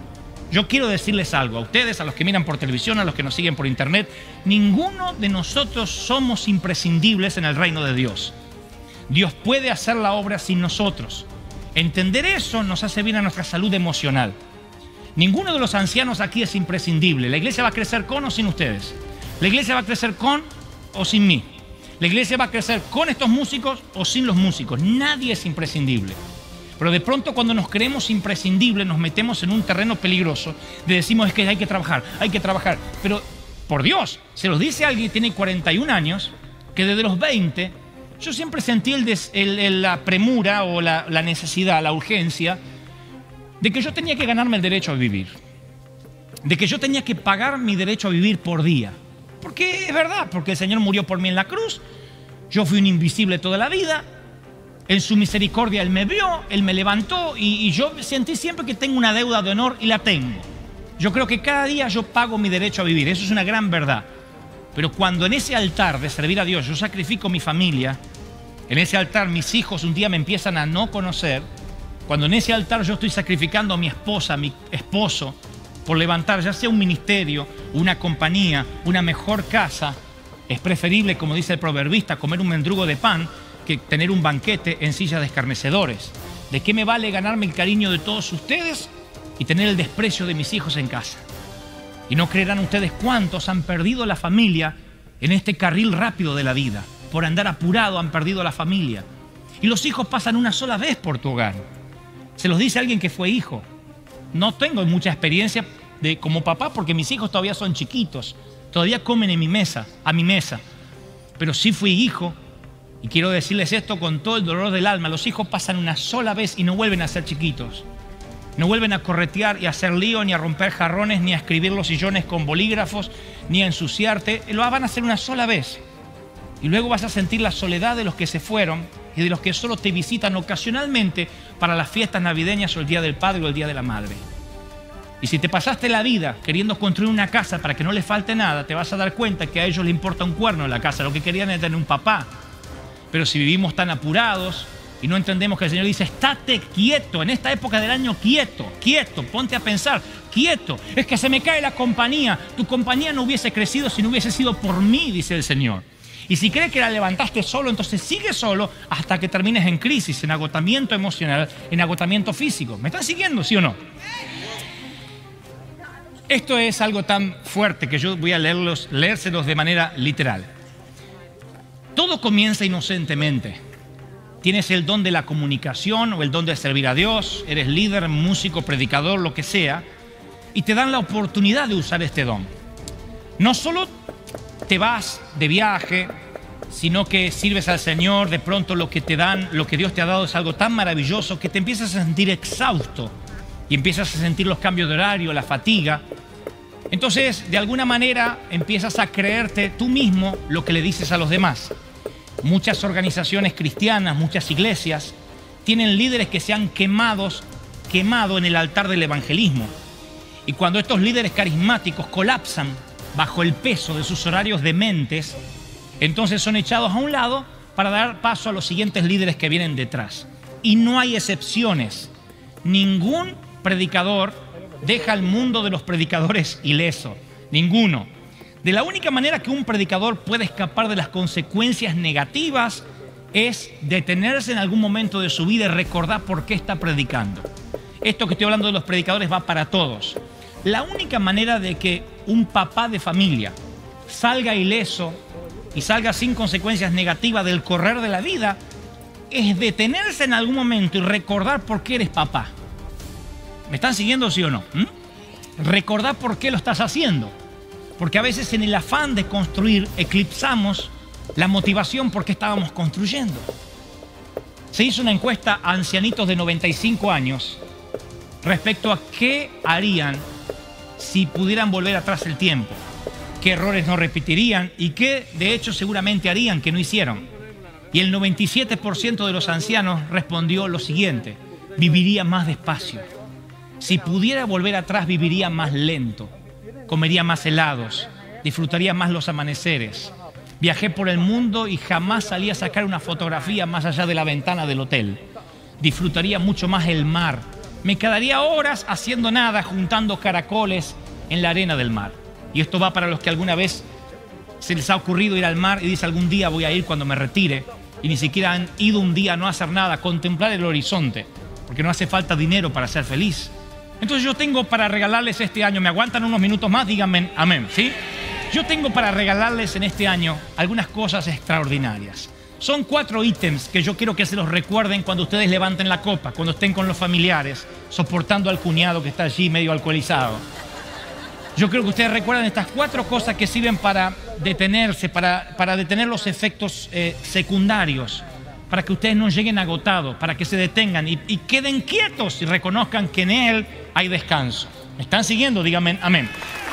Yo quiero decirles algo a ustedes, a los que miran por televisión, a los que nos siguen por internet: ninguno de nosotros somos imprescindibles en el reino de Dios. Dios puede hacer la obra sin nosotros. Entender eso nos hace bien a nuestra salud emocional. Ninguno de los ancianos aquí es imprescindible. La iglesia va a crecer con o sin ustedes. La iglesia va a crecer con o sin mí. La iglesia va a crecer con estos músicos o sin los músicos. Nadie es imprescindible. Pero de pronto, cuando nos creemos imprescindibles, nos metemos en un terreno peligroso de decimos: es que hay que trabajar, hay que trabajar. Pero, por Dios, se los dice alguien que tiene 41 años, que desde los 20, yo siempre sentí la premura o la necesidad, la urgencia, de que yo tenía que ganarme el derecho a vivir. De que yo tenía que pagar mi derecho a vivir por día. Porque es verdad, porque el Señor murió por mí en la cruz. Yo fui un invisible toda la vida. En su misericordia Él me vio, Él me levantó, y yo sentí siempre que tengo una deuda de honor, y la tengo. Yo creo que cada día yo pago mi derecho a vivir. Eso es una gran verdad. Pero cuando en ese altar de servir a Dios yo sacrifico mi familia, en ese altar mis hijos un día me empiezan a no conocer, cuando en ese altar yo estoy sacrificando a mi esposa, a mi esposo, por levantar ya sea un ministerio, una compañía, una mejor casa, es preferible, como dice el proverbista, comer un mendrugo de pan que tener un banquete en silla de escarnecedores. ¿De qué me vale ganarme el cariño de todos ustedes y tener el desprecio de mis hijos en casa? Y no creerán ustedes cuántos han perdido la familia en este carril rápido de la vida. Por andar apurado han perdido la familia. Y los hijos pasan una sola vez por tu hogar. Se los dice alguien que fue hijo. No tengo mucha experiencia como papá porque mis hijos todavía son chiquitos. Todavía comen en mi mesa, a mi mesa. Pero sí fui hijo. Y quiero decirles esto con todo el dolor del alma: los hijos pasan una sola vez y no vuelven a ser chiquitos. No vuelven a corretear y a hacer lío, ni a romper jarrones, ni a escribir los sillones con bolígrafos, ni a ensuciarte. Lo van a hacer una sola vez. Y luego vas a sentir la soledad de los que se fueron y de los que solo te visitan ocasionalmente para las fiestas navideñas o el Día del Padre o el Día de la Madre. Y si te pasaste la vida queriendo construir una casa para que no les falte nada, te vas a dar cuenta que a ellos les importa un cuerno en la casa. Lo que querían era tener un papá. Pero si vivimos tan apurados y no entendemos que el Señor dice: estate quieto, en esta época del año, quieto, quieto, ponte a pensar, quieto, es que se me cae la compañía. Tu compañía no hubiese crecido si no hubiese sido por mí, dice el Señor. Y si crees que la levantaste solo, entonces sigue solo hasta que termines en crisis, en agotamiento emocional, en agotamiento físico. ¿Me están siguiendo, sí o no? Esto es algo tan fuerte que yo voy a leérselos de manera literal. Todo comienza inocentemente. Tienes el don de la comunicación o el don de servir a Dios, eres líder, músico, predicador, lo que sea, y te dan la oportunidad de usar este don. No solo te vas de viaje, sino que sirves al Señor. De pronto lo que te dan, lo que Dios te ha dado es algo tan maravilloso que te empiezas a sentir exhausto y empiezas a sentir los cambios de horario, la fatiga. Entonces, de alguna manera, empiezas a creerte tú mismo lo que le dices a los demás. Muchas organizaciones cristianas, muchas iglesias, tienen líderes que se han quemado en el altar del evangelismo. Y cuando estos líderes carismáticos colapsan bajo el peso de sus horarios dementes, entonces son echados a un lado para dar paso a los siguientes líderes que vienen detrás. Y no hay excepciones. Ningún predicador deja al mundo de los predicadores ileso. Ninguno. De la única manera que un predicador puede escapar de las consecuencias negativas es detenerse en algún momento de su vida y recordar por qué está predicando. Esto que estoy hablando de los predicadores va para todos. La única manera de que un papá de familia salga ileso y salga sin consecuencias negativas del correr de la vida es detenerse en algún momento y recordar por qué eres papá. ¿Me están siguiendo, sí o no? Recordar por qué lo estás haciendo. Porque a veces en el afán de construir eclipsamos la motivación por qué estábamos construyendo. Se hizo una encuesta a ancianitos de 95 años respecto a qué harían si pudieran volver atrás el tiempo, qué errores no repetirían y qué de hecho seguramente harían que no hicieron. Y el 97% de los ancianos respondió lo siguiente: viviría más despacio. Si pudiera volver atrás, viviría más lento. Comería más helados, disfrutaría más los amaneceres, Viajé por el mundo y jamás salí a sacar una fotografía más allá de la ventana del hotel. Disfrutaría mucho más el mar. Me quedaría horas haciendo nada, juntando caracoles en la arena del mar. Y esto va para los que alguna vez se les ha ocurrido ir al mar y dice algún día voy a ir cuando me retire, y ni siquiera han ido un día a no hacer nada, a contemplar el horizonte, porque no hace falta dinero para ser feliz. Entonces yo tengo para regalarles este año, ¿me aguantan unos minutos más? Díganme amén, ¿sí? Yo tengo para regalarles en este año algunas cosas extraordinarias. Son 4 ítems que yo quiero que se los recuerden cuando ustedes levanten la copa, cuando estén con los familiares, soportando al cuñado que está allí medio alcoholizado. Yo creo que ustedes recuerdan estas 4 cosas que sirven para detenerse, para detener los efectos secundarios, para que ustedes no lleguen agotados, para que se detengan y queden quietos y reconozcan que en Él hay descanso. ¿Me están siguiendo? Díganme amén.